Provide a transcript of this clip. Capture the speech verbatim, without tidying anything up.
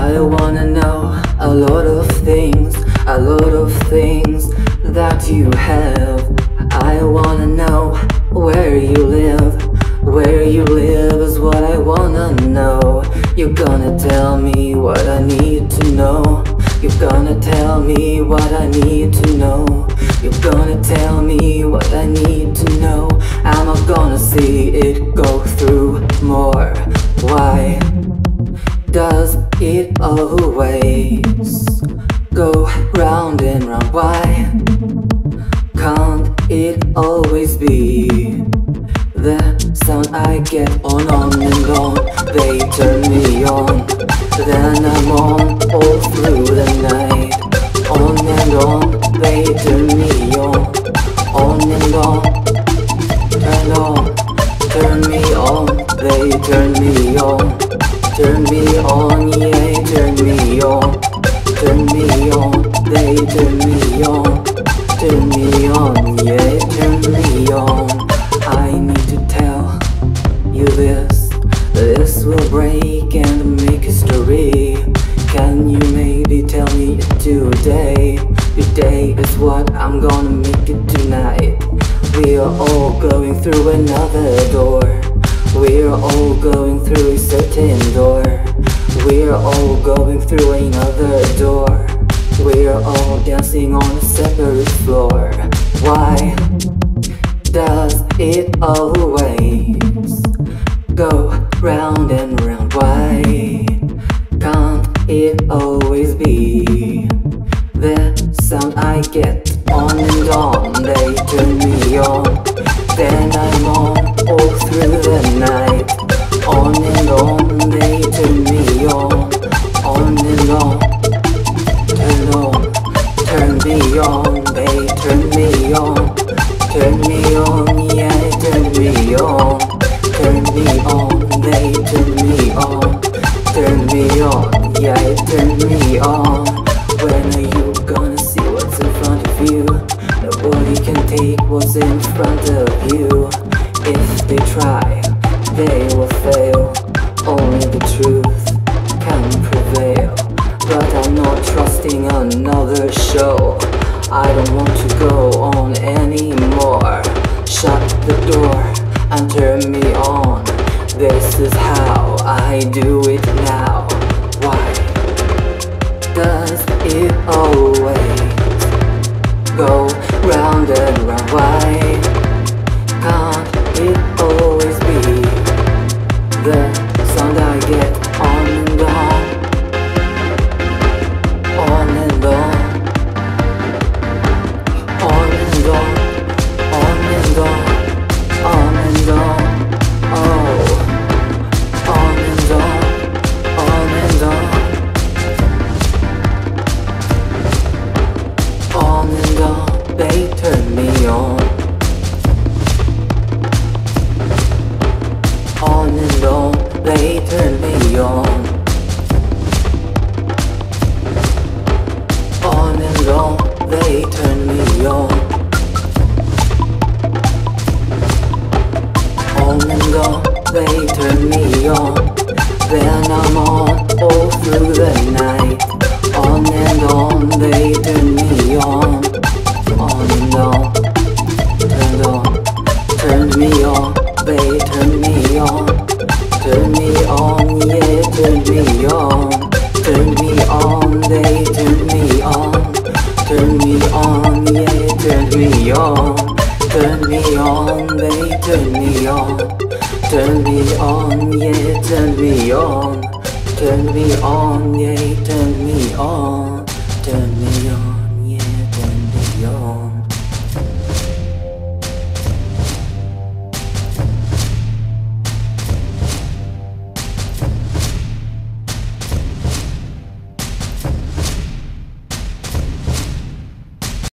I wanna know a lot of things, a lot of things that you have. I wanna know where you live, where you live is what I wanna know. You're gonna tell me what I need to know. You're gonna tell me what I need to know. You're gonna tell me what I need to know. I'm not gonna see it go through more. Why does it always go round and round? Why can't it always be the sound I get on, on and on? They turn me on, then I'm on all through the night. On and on, they turn me on, on and on, turn on, turn me on, they turn me on, turn me on, yeah, turn me on, turn me on, they turn me on, turn me on, yeah, turn me on. I need to tell you this, this will break and make history. Can you maybe tell me today? Today is what I'm gonna make it tonight. We are all going through another door. We're all going through a certain door. We're all going through another door. We're all dancing on a separate floor. Why does it always go round and round? Why can't it always be the sound I get on and on? They turn me on, then I'm on all through the night. On and on, they turn me on, on and on, turn on, turn me on, they turn me on, turn me on, yeah, turn me on, turn me on, they turn me on, turn me on, yeah, turn me on. When are you gonna see what's in front of you? Nobody can take what's in front of you. If they try, they will fail. Only the truth can prevail. But I'm not trusting another show. I don't want to go on anymore. Shut the door and turn me on. This is how I do it now. Why does it always go round and round? Why can't it always be the sound I get on and on, on and on, on and on, on and on, on and on, oh, on and on, on and on, on and on, they turn me on. On and on, they turn me on. On and on, they turn me on. On and on, they turn me on. Then I'm on all through the night. On and on, they turn me on. On and on, turn on, turn me on. They turn me on, turn me on, yeah, turn me on, turn me on, they turn me on, turn me on, yeah, turn me on, turn me on, they turn me on, turn me on, yeah, turn me on, turn me on, yeah, turn me on.